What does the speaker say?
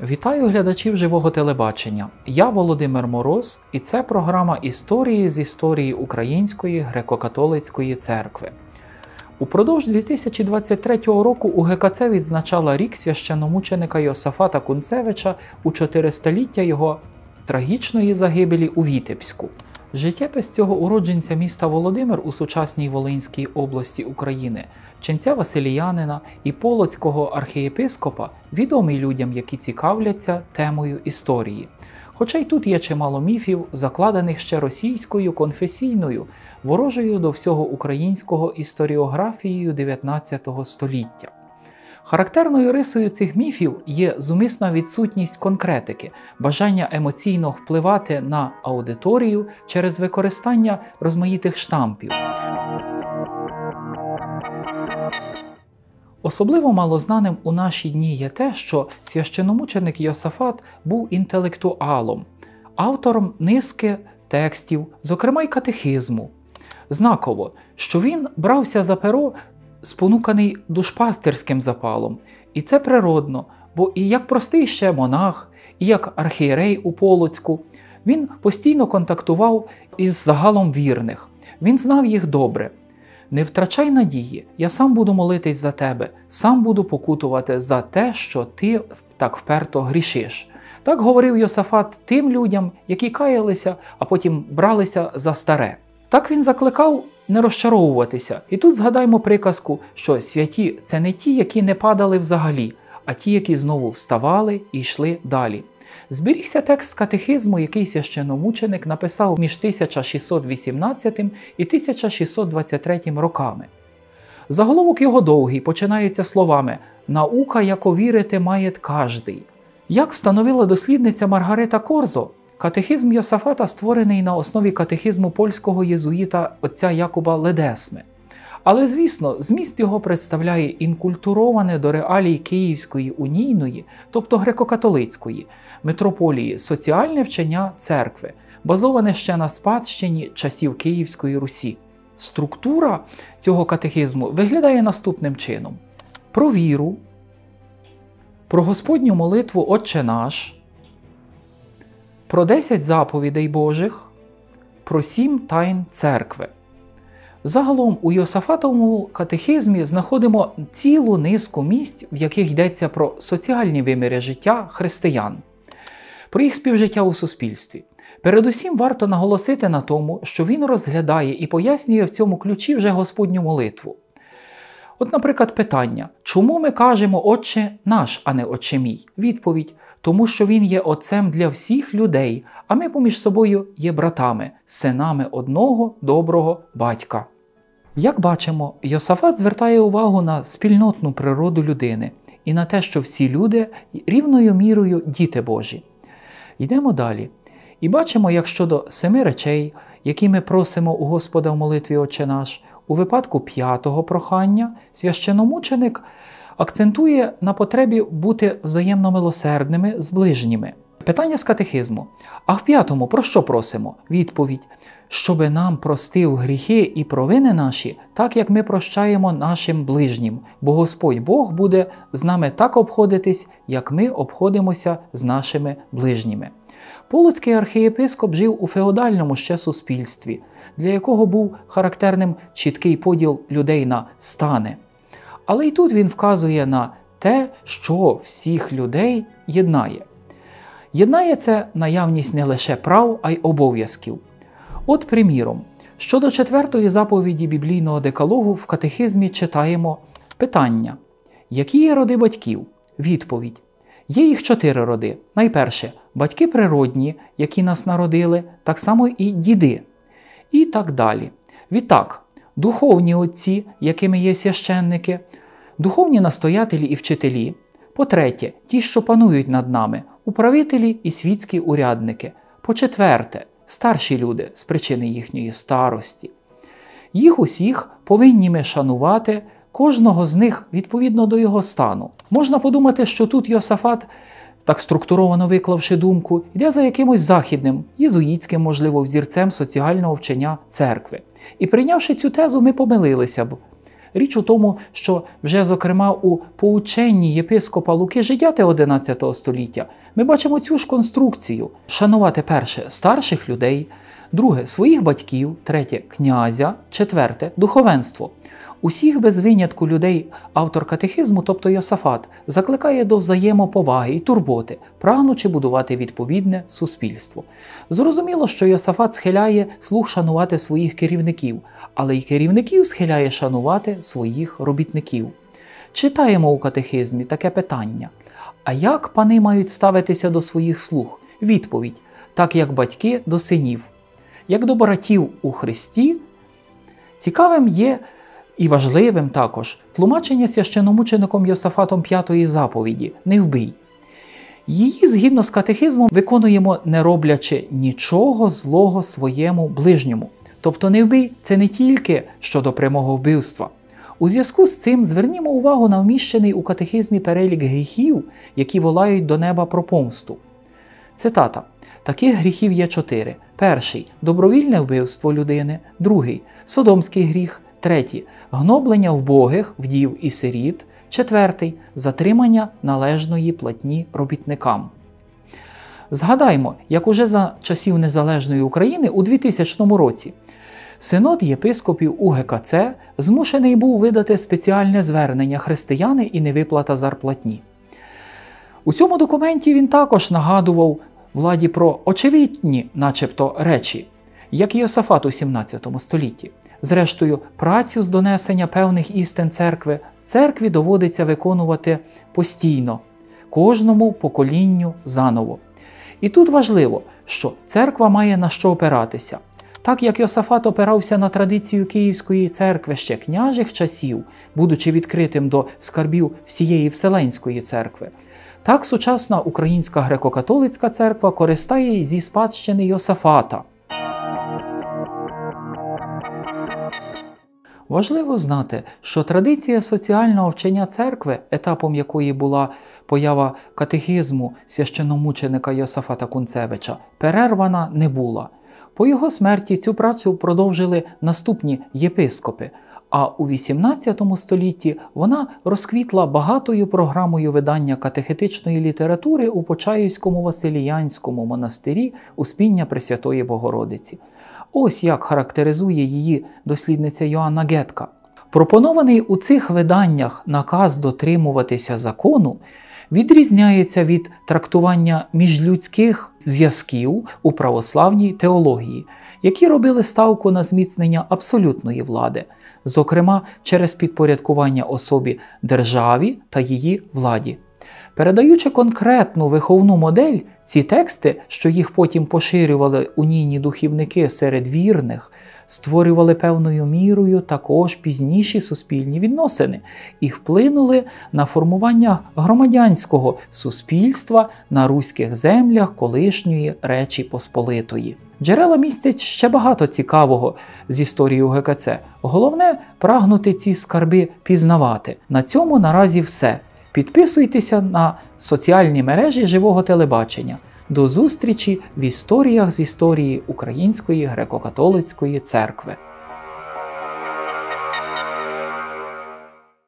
Вітаю глядачів живого телебачення. Я Володимир Мороз, і це програма «Історії з історії Української греко-католицької церкви». Упродовж 2023 року УГКЦ відзначала рік священномученика Йосафата Кунцевича у 400-ліття його трагічної загибелі у Вітебську. Життєпис цього уродженця міста Володимир у сучасній Волинській області України, ченця Василіянина і полоцького архієпископа відомий людям, які цікавляться темою історії. Хоча й тут є чимало міфів, закладених ще російською конфесійною, ворожою до всього українського історіографією 19 століття. Характерною рисою цих міфів є зумисна відсутність конкретики, бажання емоційно впливати на аудиторію через використання розмаїтих штампів. Особливо малознаним у наші дні є те, що священомученик Йосафат був інтелектуалом, автором низки текстів, зокрема й катехизму. Знаково, що він брався за перо, спонуканий душпастирським запалом. І це природно, бо і як простий ще монах, і як архієрей у Полоцьку, він постійно контактував із загалом вірних. Він знав їх добре. «Не втрачай надії, я сам буду молитись за тебе, сам буду покутувати за те, що ти так вперто грішиш». Так говорив Йосафат тим людям, які каялися, а потім бралися за старе. Так він закликав не розчаровуватися. І тут згадаймо приказку, що святі – це не ті, які не падали взагалі, а ті, які знову вставали і йшли далі. Зберігся текст катехизму, який священомученик написав між 1618 і 1623 роками. Заголовок його довгий, починається словами «Наука, яко вірити маєт каждий». Як встановила дослідниця Маргарита Корзо, катехизм Йосафата створений на основі катехизму польського єзуїта отця Якуба Ледесми. Але, звісно, зміст його представляє інкультуроване до реалій Київської унійної, тобто греко-католицької, митрополії соціальне вчення церкви, базоване ще на спадщині часів Київської Русі. Структура цього катехизму виглядає наступним чином. Про віру, про Господню молитву «Отче наш», про 10 заповідей Божих, про 7 тайн церкви. Загалом у Йосафатовому катехизмі знаходимо цілу низку місць, в яких йдеться про соціальні виміри життя християн, про їх співжиття у суспільстві. Передусім варто наголосити на тому, що він розглядає і пояснює в цьому ключі вже Господню молитву. От, наприклад, питання, чому ми кажемо «Отче наш», а не «Отче мій»? Відповідь – тому що він є Отцем для всіх людей, а ми поміж собою є братами, синами одного доброго батька. Як бачимо, Йосафат звертає увагу на спільнотну природу людини і на те, що всі люди рівною мірою діти Божі. Йдемо далі. І бачимо, як щодо 7 речей, які ми просимо у Господа в молитві «Отче наш», у випадку 5-го прохання священомученик акцентує на потребі бути взаємно милосердними з ближніми. Питання з катехизму. А в 5-му про що просимо? Відповідь. Щоби нам простив гріхи і провини наші, так як ми прощаємо нашим ближнім, бо Господь Бог буде з нами так обходитись, як ми обходимося з нашими ближніми. Полоцький архієпископ жив у феодальному ще суспільстві, для якого був характерним чіткий поділ людей на стани. Але й тут він вказує на те, що всіх людей єднає. Єднає це наявність не лише прав, а й обов'язків. От, приміром, щодо 4-ї заповіді біблійного декалогу в катехизмі читаємо питання. Які є роди батьків? Відповідь. Є їх 4 роди. Найперше – батьки природні, які нас народили, так само і діди. І так далі. Відтак, духовні отці, якими є священники, духовні настоятелі і вчителі. По-третє, ті, що панують над нами, управителі і світські урядники. По-четверте, старші люди з причини їхньої старості. Їх усіх повинні ми шанувати, кожного з них відповідно до його стану. Можна подумати, що тут Йосафат, так структуровано виклавши думку, йде за якимось західним, єзуїтським, можливо, взірцем соціального вчення церкви. І прийнявши цю тезу, ми помилилися б. Річ у тому, що вже, зокрема, у поученні єпископа Луки Жидяти XI століття ми бачимо цю ж конструкцію. Шанувати перше – старших людей, друге – своїх батьків, третє – князя, четверте – духовенство. Усіх без винятку людей автор катехизму, тобто Йосафат, закликає до взаємоповаги і турботи, прагнучи будувати відповідне суспільство. Зрозуміло, що Йосафат схиляє слух шанувати своїх керівників, але й керівників схиляє шанувати своїх робітників. Читаємо у катехизмі таке питання. А як пани мають ставитися до своїх слуг? Відповідь – так як батьки до синів. Як до братів у Христі, цікавим є і важливим також тлумачення священномучеником Йосафатом 5-ї заповіді «Не вбий». Її, згідно з катехизмом, виконуємо, не роблячи нічого злого своєму ближньому. Тобто «не вбий» – це не тільки щодо прямого вбивства. У зв'язку з цим звернімо увагу на вміщений у катехизмі перелік гріхів, які волають до неба про помсту. Цитата. Таких гріхів є 4. Перший – добровільне вбивство людини. Другий – содомський гріх. Третій – гноблення вбогих, вдів і сиріт. Четвертий – затримання належної платні робітникам. Згадаймо, як уже за часів Незалежної України у 2000 році Синод єпископів УГКЦ змушений був видати спеціальне звернення «Християни і невиплата зарплатні». У цьому документі він також нагадував владі про очевидні, начебто, речі, як і Йосафат у 17 столітті. Зрештою, працю з донесення певних істин церкві доводиться виконувати постійно, кожному поколінню заново. І тут важливо, що церква має на що опиратися. Так як Йосафат опирався на традицію Київської церкви ще княжих часів, будучи відкритим до скарбів всієї Вселенської церкви, так сучасна Українська греко-католицька церква користає зі спадщини Йосафата. Важливо знати, що традиція соціального вчення церкви, етапом якої була поява катехизму священномученика Йосафата Кунцевича, перервана не була. По його смерті цю працю продовжили наступні єпископи, а у XVIII столітті вона розквітла багатою програмою видання катехетичної літератури у Почаївському Василіянському монастирі Успіння Пресвятої Богородиці. Ось як характеризує її дослідниця Йоанна Гетка. Пропонований у цих виданнях наказ дотримуватися закону відрізняється від трактування міжлюдських зв'язків у православній теології, які робили ставку на зміцнення абсолютної влади, зокрема через підпорядкування особі державі та її владі. Передаючи конкретну виховну модель, ці тексти, що їх потім поширювали унійні духівники серед вірних, створювали певною мірою також пізніші суспільні відносини і вплинули на формування громадянського суспільства на руських землях колишньої Речі Посполитої. Джерела містять ще багато цікавого з історії УГКЦ. Головне – прагнути ці скарби пізнавати. На цьому наразі все. Підписуйтеся на соціальні мережі Живого телебачення. До зустрічі в історіях з історії Української греко-католицької церкви.